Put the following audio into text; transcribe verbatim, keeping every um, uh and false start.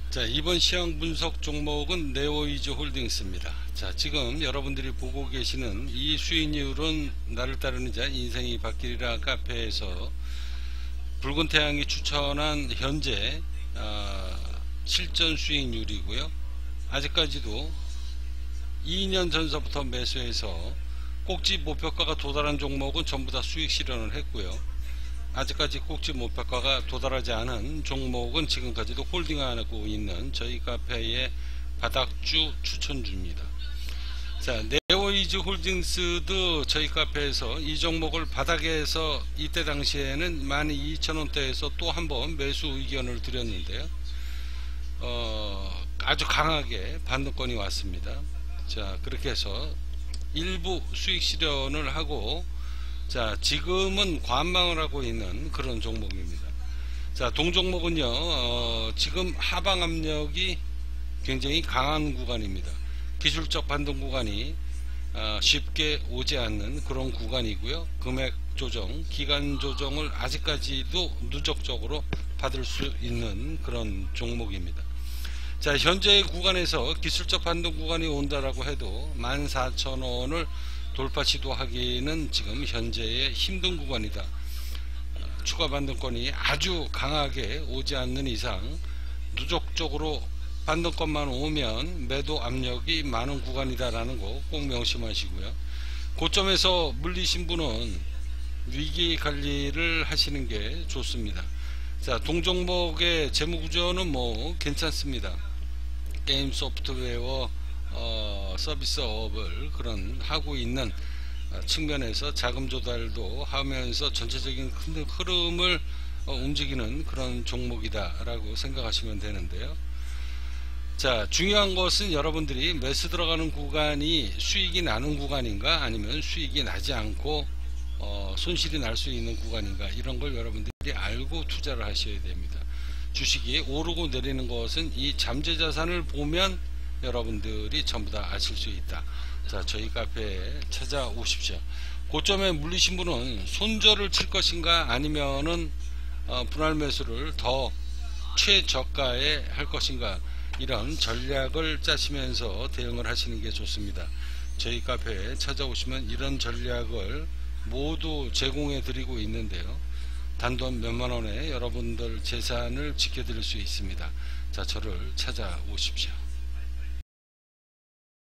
자, 이번 시황 분석 종목은 네오이즈 홀딩스입니다. 자, 지금 여러분들이 보고 계시는 이 수익률은 나를 따르는 자 인생이 바뀌리라 카페에서 붉은 태양이 추천한 현재 어, 실전 수익률이고요. 아직까지도 이 년 전서부터 매수해서 꼭지 목표가가 도달한 종목은 전부 다 수익 실현을 했고요. 아직까지 꼭지 목표가가 도달하지 않은 종목은 지금까지도 홀딩하고 있는 저희 카페의 바닥주 추천주입니다. 자, 네오이즈 홀딩스도 저희 카페에서 이 종목을 바닥에서 이때 당시에는 만 이천 원대에서 또 한번 매수 의견을 드렸는데요. 어, 아주 강하게 반등권이 왔습니다. 자, 그렇게 해서 일부 수익 실현을 하고, 자, 지금은 관망을 하고 있는 그런 종목입니다. 자, 동종목은요, 어, 지금 하방 압력이 굉장히 강한 구간입니다. 기술적 반등 구간이 어, 쉽게 오지 않는 그런 구간이고요. 금액 조정, 기간 조정을 아직까지도 누적적으로 받을 수 있는 그런 종목입니다. 자, 현재의 구간에서 기술적 반등 구간이 온다라고 해도 만 사천 원을 돌파 시도하기는 지금 현재의 힘든 구간이다. 추가 반등권이 아주 강하게 오지 않는 이상 누적적으로 반등권만 오면 매도 압력이 많은 구간이다라는 거 꼭 명심하시고요. 고점에서 물리신 분은 위기 관리를 하시는 게 좋습니다. 자, 동종목의 재무구조는 뭐 괜찮습니다. 게임 소프트웨어 어, 서비스업을 그런 하고 있는 측면에서 자금 조달도 하면서 전체적인 큰 흐름을 어, 움직이는 그런 종목이다 라고 생각하시면 되는데요. 자, 중요한 것은 여러분들이 매수 들어가는 구간이 수익이 나는 구간인가 아니면 수익이 나지 않고 어, 손실이 날 수 있는 구간인가, 이런 걸 여러분들이 알고 투자를 하셔야 됩니다. 주식이 오르고 내리는 것은 이 잠재 자산을 보면 여러분들이 전부 다 아실 수 있다. 자, 저희 카페에 찾아오십시오. 고점에 물리신 분은 손절을 칠 것인가 아니면은 어, 분할 매수를 더 최저가에 할 것인가, 이런 전략을 짜시면서 대응을 하시는 게 좋습니다. 저희 카페에 찾아오시면 이런 전략을 모두 제공해 드리고 있는데요. 단돈 몇만 원에 여러분들 재산을 지켜드릴 수 있습니다. 자, 저를 찾아오십시오.